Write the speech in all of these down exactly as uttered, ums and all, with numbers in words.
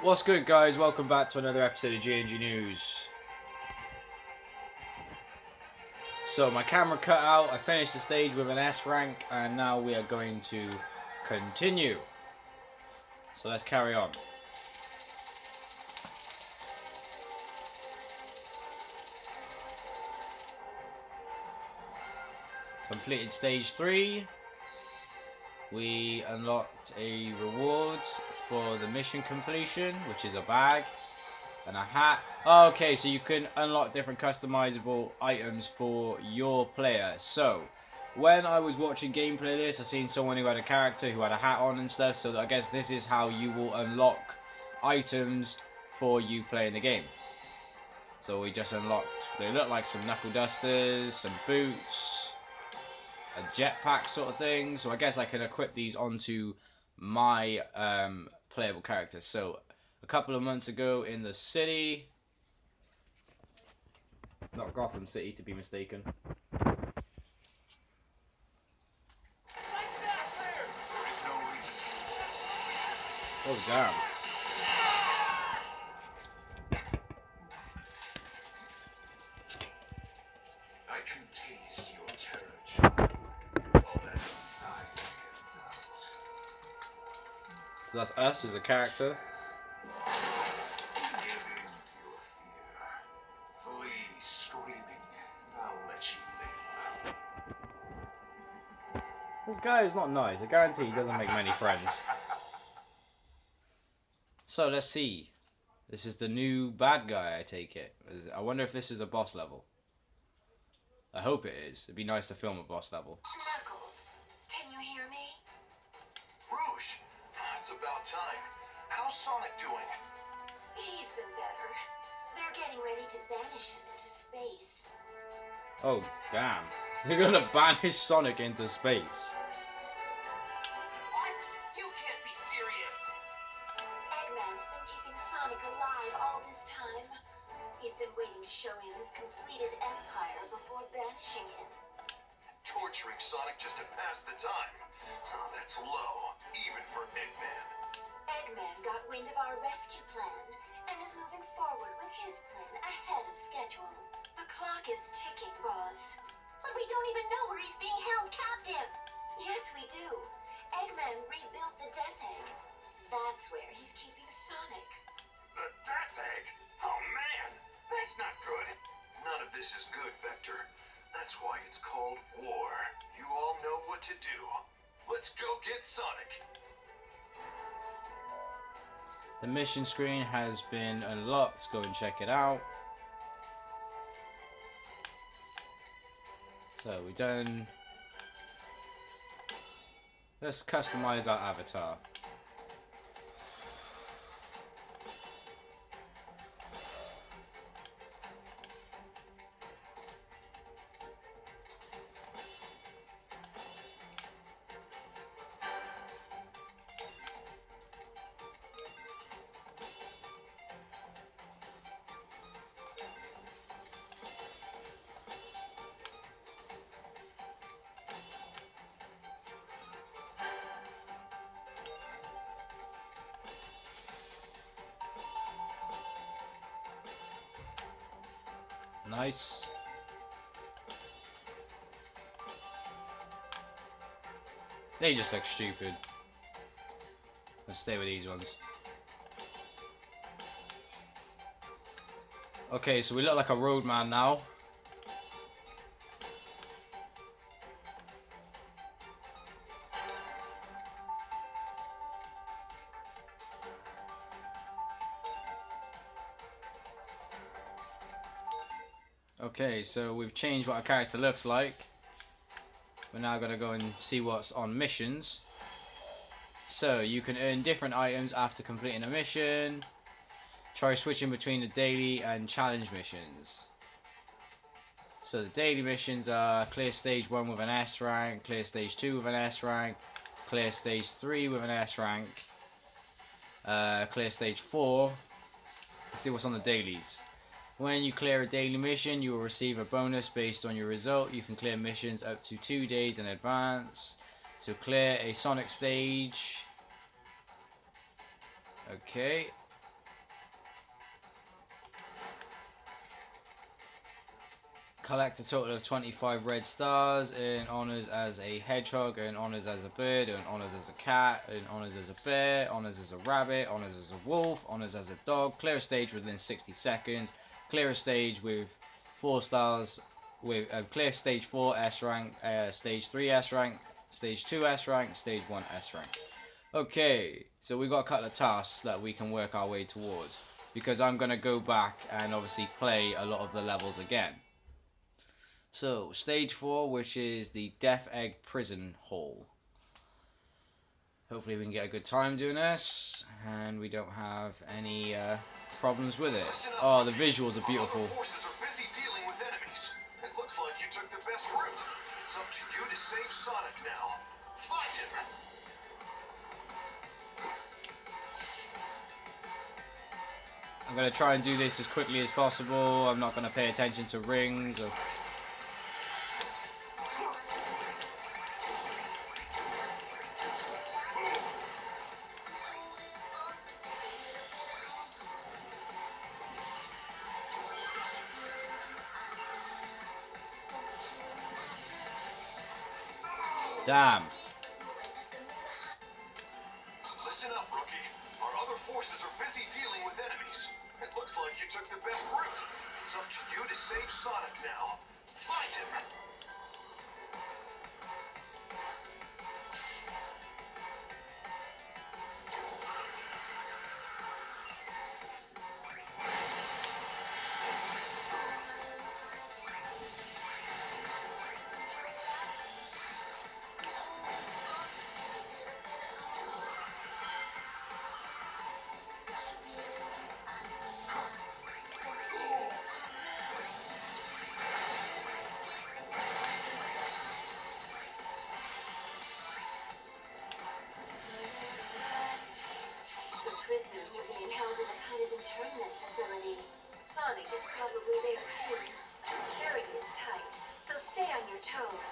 What's good, guys? Welcome back to another episode of G N G News. So my camera cut out, I finished the stage with an S rank, and now we are going to continue. So let's carry on. Completed stage three. We unlocked a reward for the mission completion, which is a bag and a hat. Oh, okay, so you can unlock different customizable items for your player. So when I was watching gameplay of this, I seen someone who had a character who had a hat on and stuff, so I guess this is how you will unlock items for you playing the game. So we just unlocked, they look like some knuckle dusters, some boots, a jetpack sort of thing. So I guess I can equip these onto my um, playable character. So a couple of months ago in the city, not Gotham City to be mistaken. Oh damn. I can taste your terror. All that inside you. So that's us as a character. Give in to your fear. Flee screaming, and I'll let you live. This guy is not nice. I guarantee he doesn't make many friends. So let's see. This is the new bad guy, I take it. I wonder if this is a boss level. I hope it is. It'd be nice to film a boss level. Knuckles, can you hear me? Rouge, it's about time. How's Sonic doing? He's been better. They're getting ready to banish him into space. Oh, damn. They're gonna banish Sonic into space. What? You can't be serious! Eggman's been keeping Sonic alive all this time. He's been waiting to show him his completed empire before banishing him. Torturing Sonic just to pass the time. Oh, that's low, even for Eggman. Eggman got wind of our rescue plan and is moving forward with his plan ahead of schedule. The clock is ticking, boss. But we don't even know where he's being held captive. Yes, we do. Eggman rebuilt the Death Egg. That's where he's keeping Sonic. The Death Egg? Oh man, that's not good. None of this is good, Vector. That's why it's called war. You all know what to do. Let's go get Sonic. The mission screen has been unlocked. Let's go and check it out. So we've done... Let's customize our avatar. Nice. They just look stupid. Let's stay with these ones. Okay, so we look like a roadman now. Okay, so we've changed what our character looks like. We're now going to go and see what's on missions. So, you can earn different items after completing a mission. Try switching between the daily and challenge missions. So, the daily missions are clear stage one with an S rank, clear stage two with an S rank, clear stage three with an S rank, uh, clear stage four. Let's see what's on the dailies. When you clear a daily mission, you will receive a bonus based on your result. You can clear missions up to two days in advance. So clear a Sonic stage. Okay. Collect a total of twenty-five red stars, earn honors as a hedgehog, earn honors as a bird, earn honors as a cat, earn honors as a bear, honors as a rabbit, honors as a wolf, honors as a dog. Clear a stage within sixty seconds. Clear a stage with four stars, with uh, clear stage four S rank, uh, stage three S rank, stage two S rank, stage one S rank. Okay, so we got a couple of tasks that we can work our way towards, because I'm going to go back and obviously play a lot of the levels again. So, stage four, which is the Death Egg Prison Hall. Hopefully we can get a good time doing this, and we don't have any uh, problems with it. Oh, the visuals are beautiful. Our forces are busy dealing with enemies. It looks like you took the best route. It's up to you to save Sonic now. Find him! I'm going to try and do this as quickly as possible. I'm not going to pay attention to rings or... Damn. Listen up, rookie. Our other forces are busy dealing with enemies. It looks like you took the best route. It's up to you to save Sonic now. Find him! Prisoners are being held in a kind of internment facility. Sonic is probably there too. Security is tight, so stay on your toes.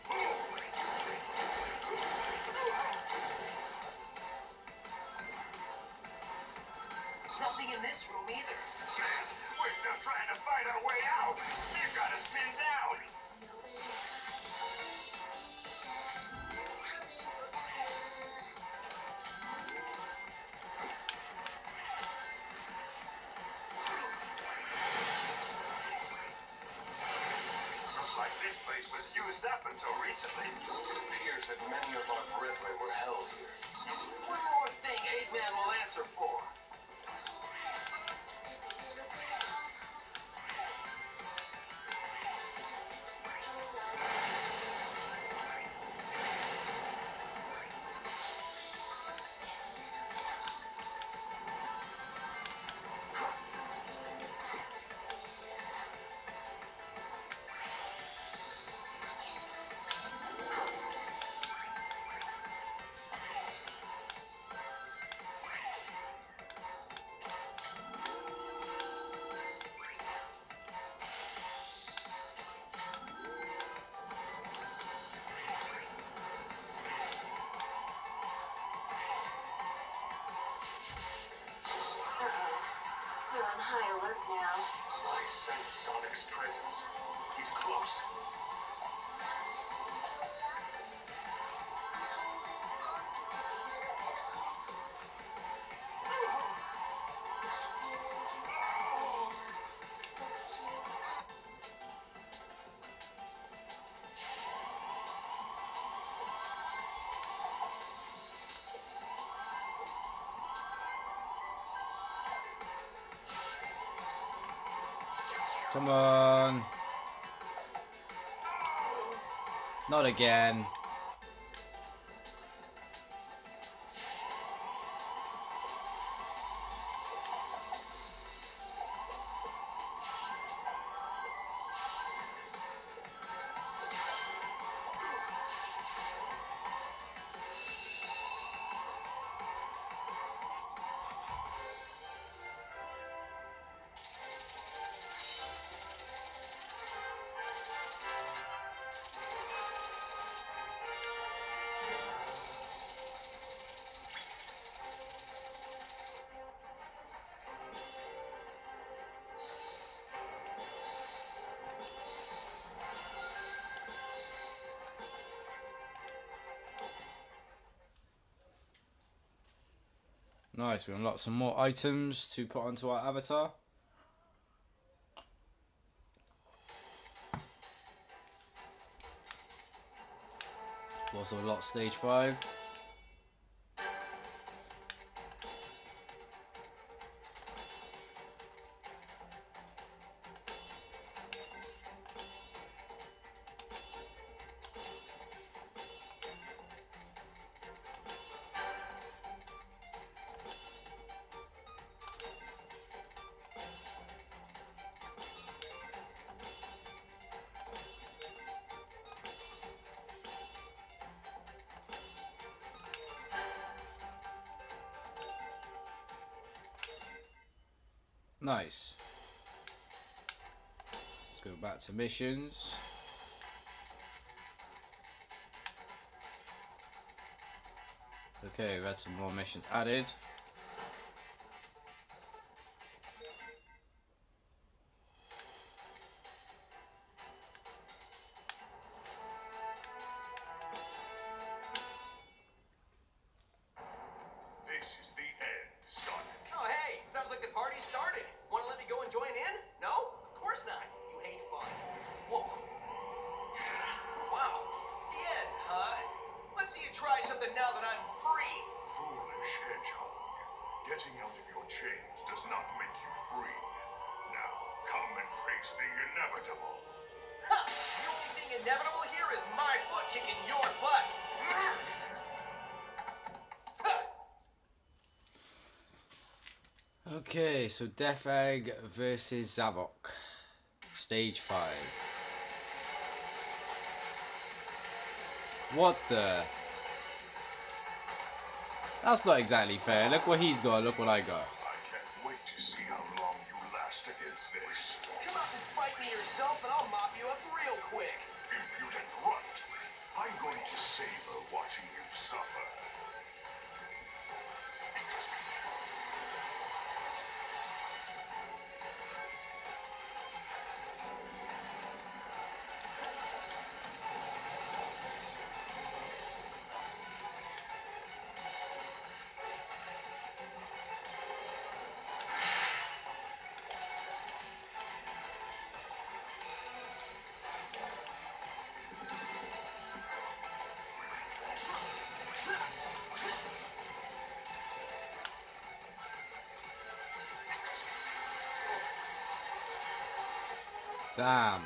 Nothing in this room either. Man, we're still trying to find our way out. They've got us pinned down. Looks like this place was used up until recently. It appears that many of our brethren were held here. One more thing Eggman will answer for. They're on high alert now. I sense Sonic's presence. He's close. Come on. Not again. Nice, we unlocked some more items to put onto our avatar. We also unlocked stage five. Nice. Let's go back to missions. Okay, we've had some more missions added. This is the end, Sonic. Oh, hey, sounds like the party started. Want to let me go and join in? No? Of course not. You hate fun. Whoa. Wow. The end, huh? Let's see you try something now that I'm free. Foolish hedgehog. Getting out of your chains does not make you free. Now, come and face the inevitable. Ha! The only thing inevitable here is my foot kicking your butt. Okay, so Death Egg versus Zavok. Stage five. What the? That's not exactly fair. Look what he's got, look what I got. I can't wait to see how long you last against this. Come out and fight me yourself and I'll mop you up real quick. Impudent runt. I'm going to savor watching you suffer. Damn.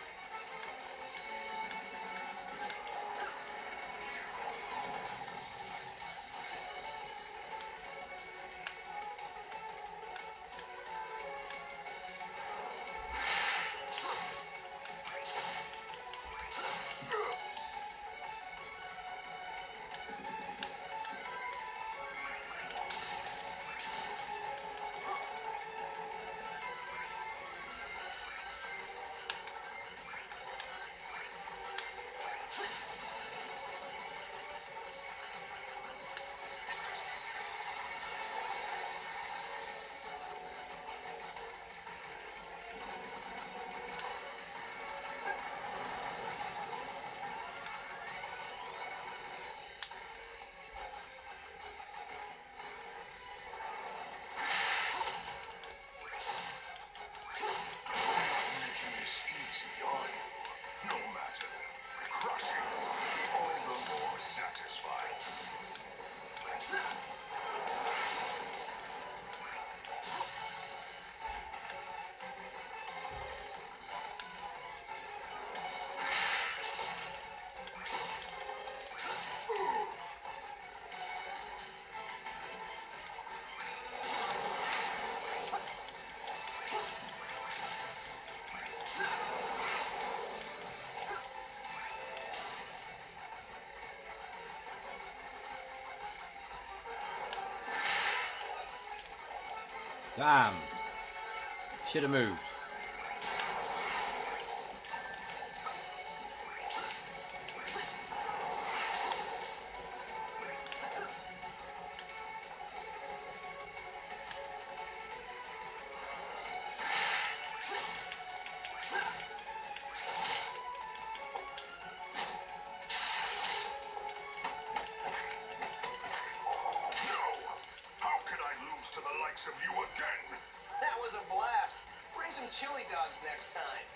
Making this easy on you. No matter. Crushing you all the more satisfying. Damn. Should have moved. No! How could I close to the likes of you again. That was a blast. Bring some chili dogs next time.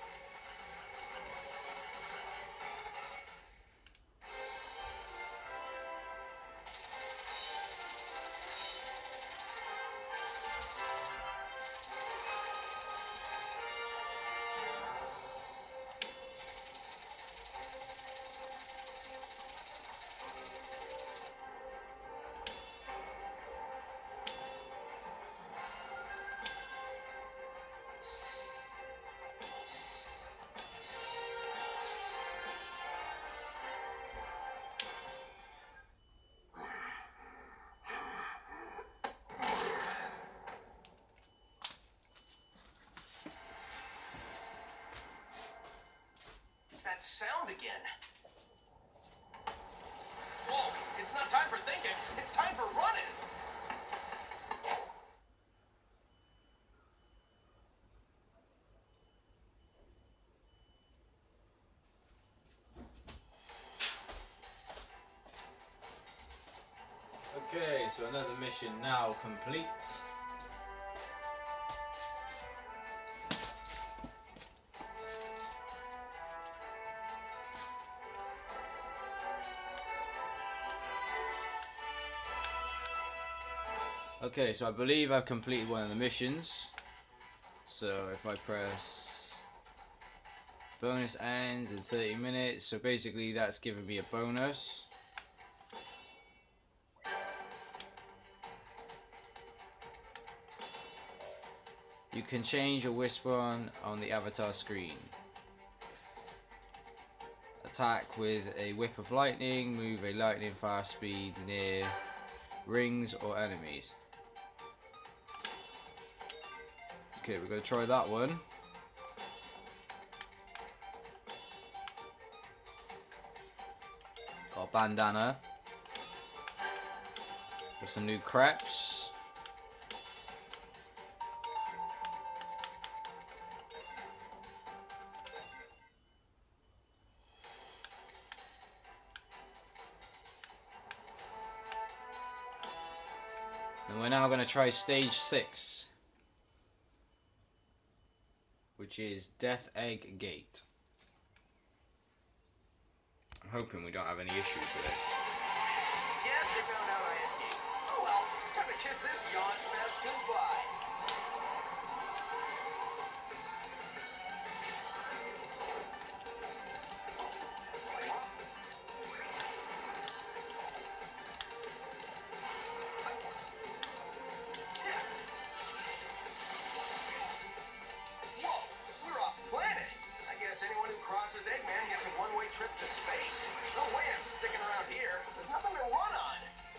That sound again. Whoa, it's not time for thinking. It's time for running. Okay, so another mission now complete. Okay, so I believe I've completed one of the missions. So if I press bonus ends in thirty minutes, so basically that's giving me a bonus. You can change your whisper on, on the avatar screen. Attack with a whip of lightning, move a lightning fast speed near rings or enemies. Okay, we're going to try that one. Got a bandana. With some new crepes. And we're now going to try stage six, which is Death Egg Gate. I'm hoping we don't have any issues with this. Yes, they found out I escaped. Oh well, time to kiss this yawn fest goodbye. Whoa, we're off planet. I guess anyone who crosses Eggman gets a one-way trip to space. No way I'm sticking around here. There's nothing to run on.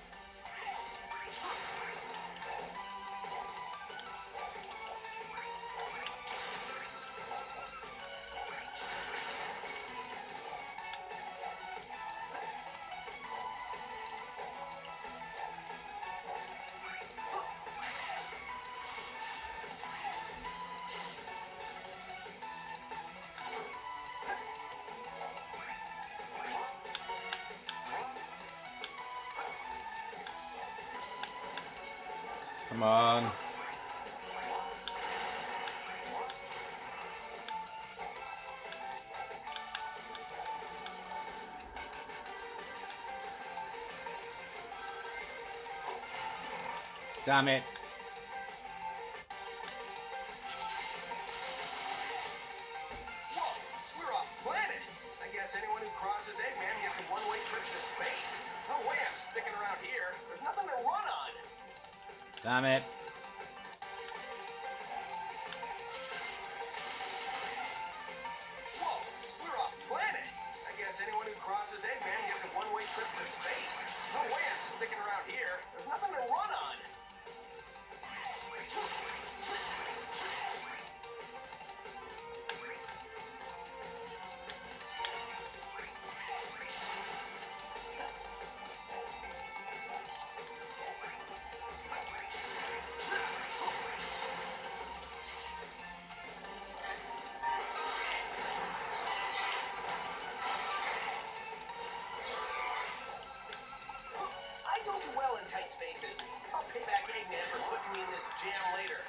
Come on. Damn it. Whoa, we're off planet. I guess anyone who crosses Eggman gets a one-way trip to space. No way I'm sticking around here. There's nothing to run on. Damn it. Whoa, we're off planet. I guess anyone who crosses Eggman gets a one-way trip to space. No way I'm sticking around here. There's nothing to run on. I don't do well in tight spaces. I'll pick jam later.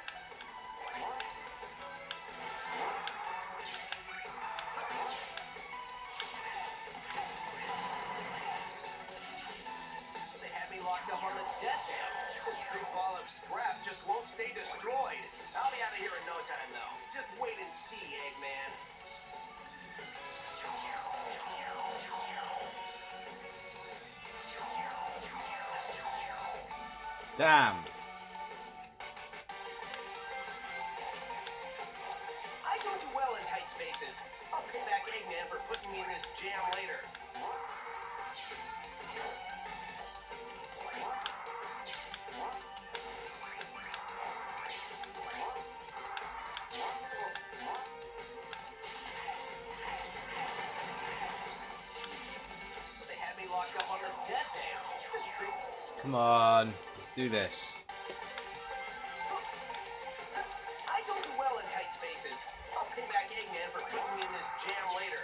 They had me locked up on the death dam. This big ball of scrap just won't stay destroyed. I'll be out of here in no time, though. Just wait and see, Eggman. Damn. I don't do well in tight spaces. I'll pay back Eggman for putting me in this jam later. They had me locked up on the death dam. Come on. Let's do this. I don't do well in tight spaces. I'll pay back Eggman for putting me in this jam later.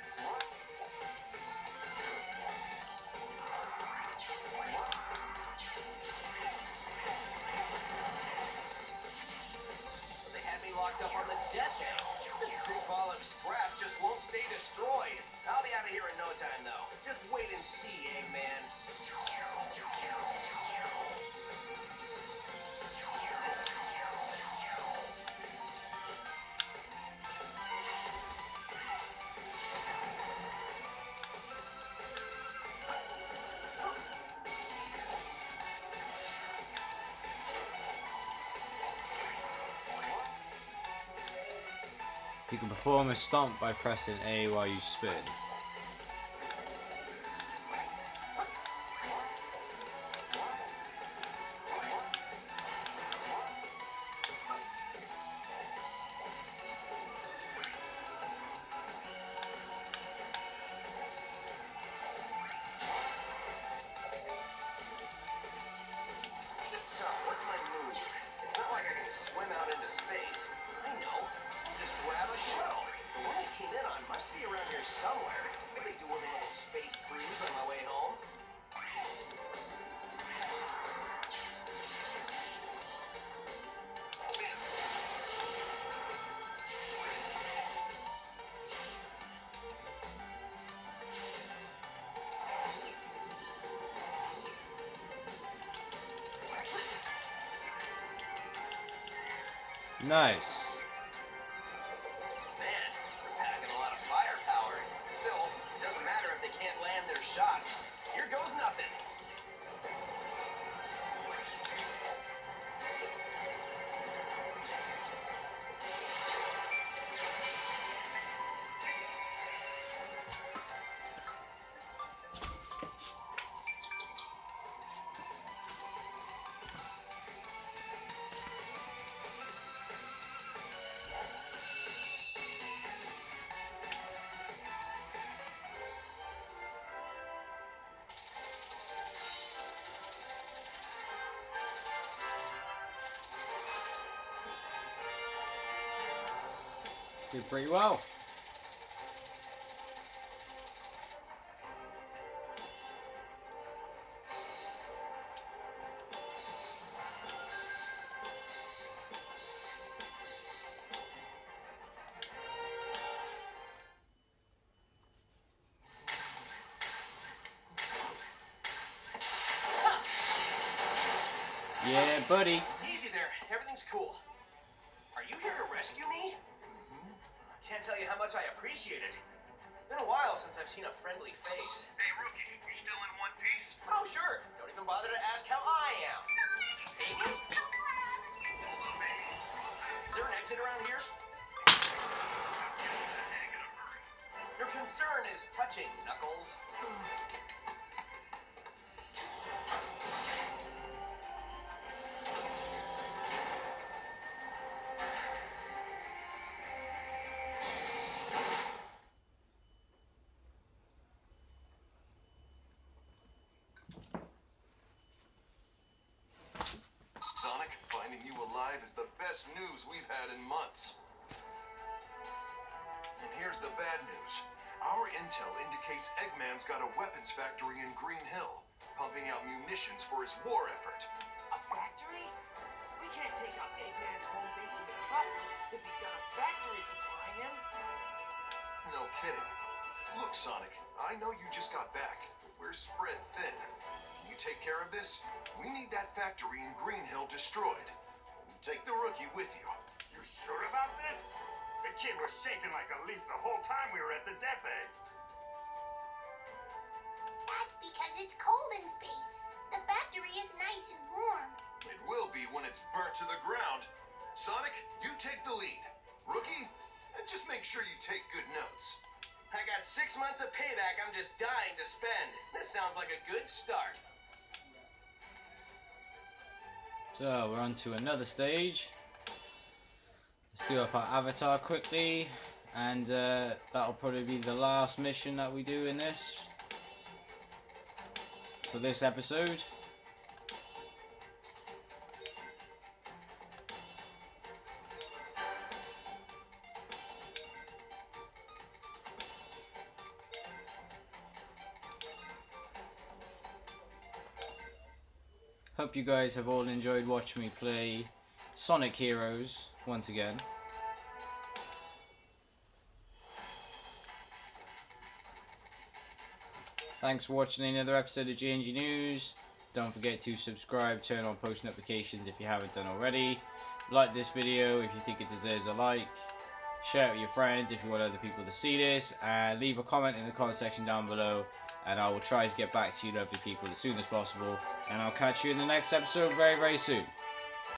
They had me locked up on the death dam. This big ball of scrap just won't stay destroyed. I'll be out of here in no time, though. Just wait and see, Eggman. You can perform a stomp by pressing A while you spin. So, what's my move? It's not like I can swim out into space. I know. Just grab a shuttle. The one I came in on must be around here somewhere. Maybe do a little space cruise on my way home. Nice. Man, they're packing a lot of firepower. Still, it doesn't matter if they can't land their shots. Here goes nothing. Did pretty well. Yeah, buddy. Easy there. Everything's cool. Are you here to rescue me? Mm-hmm. Can't tell you how much I appreciate it. It's been a while since I've seen a friendly face. Hey, Rookie, you still in one piece? Oh, sure. Don't even bother to ask how I am. Amy? Is there an exit around here? Your concern is touching, Knuckles. Sonic, finding you alive is the best news we've had in months. And here's the bad news. Our intel indicates Eggman's got a weapons factory in Green Hill, pumping out munitions for his war effort. A factory? We can't take out if he's got a factory supplying him? No kidding. Look, Sonic, I know you just got back, but we're spread thin. Can you take care of this? We need that factory in Green Hill destroyed. Take the rookie with you. You sure about this? The kid was shaking like a leaf the whole time we were at the Death Egg. That's because it's cold in space. The factory is nice and warm. It will be when it's burnt to the ground. Sonic, you take the lead. Rookie, just make sure you take good notes. I got six months of payback I'm just dying to spend. This sounds like a good start. So we're on to another stage. Let's do up our avatar quickly, and uh, that'll probably be the last mission that we do in this for this episode. Hope you guys have all enjoyed watching me play Sonic Heroes once again. Thanks for watching another episode of G N G News. Don't forget to subscribe, turn on post notifications if you haven't done already. Like this video if you think it deserves a like. Share it with your friends if you want other people to see this. And leave a comment in the comment section down below. And I will try to get back to you lovely people as soon as possible. And I'll catch you in the next episode very, very soon.